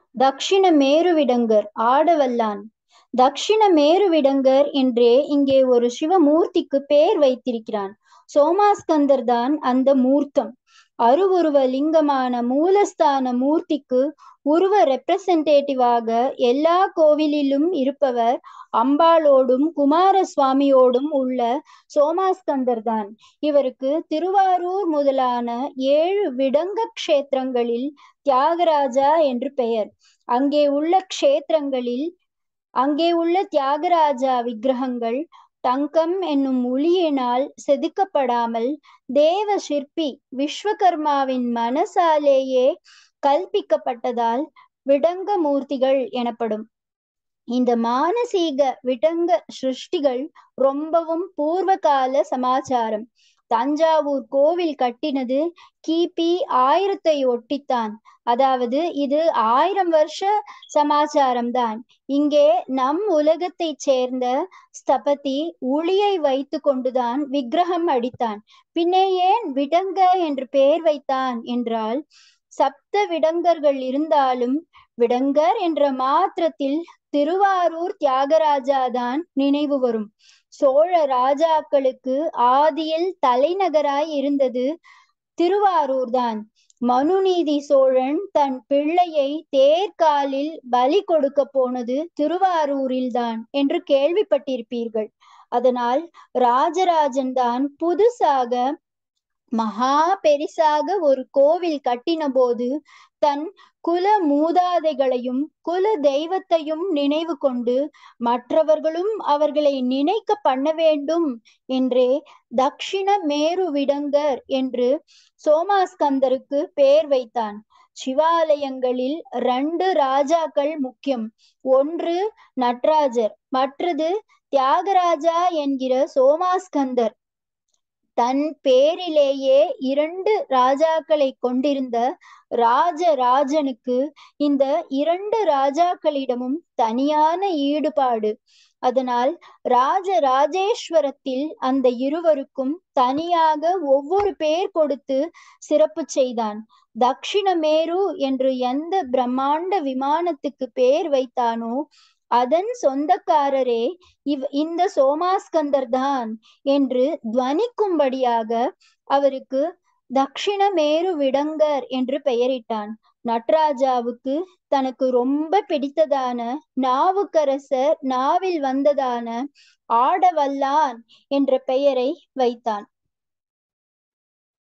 தக்ஷிண மேருவிடங்கர் ஆடவல்லான். தக்ஷிண மேருவிடங்கர் என்றே இங்கே ஒரு சிவமூர்த்திக்கு பேர் வைத்திருக்கிறான். சோமாஸ்கந்தர் தான் அந்த மூர்த்தம். அருவுருவ லிங்கமான மூலஸ்தான மூர்த்திக்கு உருவ ரெப்ரசன்டேட்டிவாக எல்லா கோவிலிலும் இருப்பவர் அம்பாளோடும் குமாரசுவாமியோடும் உள்ள சோமாஸ்கந்தர் தான். இவருக்கு திருவாரூர் முதலான 7 விடங்க க்ஷேத்திரங்களில் தியாகராஜா என்று பெயர். அங்கே உள்ள தியாகராஜா விக்கிரகங்கள் தங்கம் என்னும் ஒளியினால் செதுக்கப்படாமல் தேவ சிற்பி விஸ்வகர்மாவின் மனசாலேயே கல்பிக்கப்பட்டதால் விடங்க மூர்த்திகள் எனப்படும். இந்த மானசீக விடங்க சிருஷ்டிகள் ரொம்பவும் பூர்வகால சமாச்சாரம். தஞ்சாவூர் கோவில் கட்டினது கிபி 1000 ஒட்டித்தான். அதாவது இது 1000 வருஷ சமாச்சாரம்தான். இங்கே நம் உலகத்தை சேர்ந்த ஸ்தபதி உளியை வைத்து கொண்டுதான் விக்கிரகம் அடித்தான். பின்னே ஏன் விடங்க என்று பெயர் வைத்தான் என்றால், சப்த விடங்கர்கள் இருந்தாலும் விடங்கர் என்ற மாத்திரத்தில் திருவாரூர் தியாகராஜாதான் நினைவு வரும். சோழ ராஜாக்களுக்கு ஆதியில் தலைநகராய் இருந்தது திருவாரூர் தான். மனுநீதி சோழன் தன் பிள்ளையை தேர்காலில் பலி கொடுக்க போனது திருவாரூரில் தான் என்று கேள்விப்பட்டிருப்பீர்கள். அதனால் ராஜராஜன் தான் புதுசாக மகா பெரிசாக ஒரு கோவில் கட்டின போது தன் குல மூதாதைகளையும் குல தெய்வத்தையும் நினைவு கொண்டு மற்றவர்களும் அவர்களை நினைக்க பண்ண வேண்டும் என்றே தக்ஷிண மேருவிடங்கர் என்று சோமாஸ்கந்தருக்கு பெயர் வைத்தான். சிவாலயங்களில் 2 ராஜாக்கள் முக்கியம். ஒன்று நடராஜர், மற்றது தியாகராஜா என்கிற சோமாஸ்கந்தர். தன் பேரிலேயே 2 ராஜாக்களை கொண்டிருந்த ராஜராஜனுக்கு இந்த 2 ராஜாக்களிடமும் தனியான ஈடுபாடு. அதனால் ராஜராஜேஸ்வரத்தில் அந்த இருவருக்கும் தனியாக ஒவ்வொரு பேர் கொடுத்து சிறப்பு செய்தான். தக்ஷிண மேரு என்று எந்த பிரம்மாண்ட விமானத்துக்கு பேர் வைத்தானோ அதன் சொந்தக்காரரே இந்த சோமாஸ்கந்தர் தான் என்று துவனிக்கும்படியாக அவருக்கு தக்ஷிண மேரு விடங்கர் என்று பெயரிட்டான். நடராஜாவுக்கு தனக்கு ரொம்ப பிடித்ததான நாவுக்கரசர் நாவில் வந்ததான ஆடவல்லான் என்ற பெயரை வைத்தான்.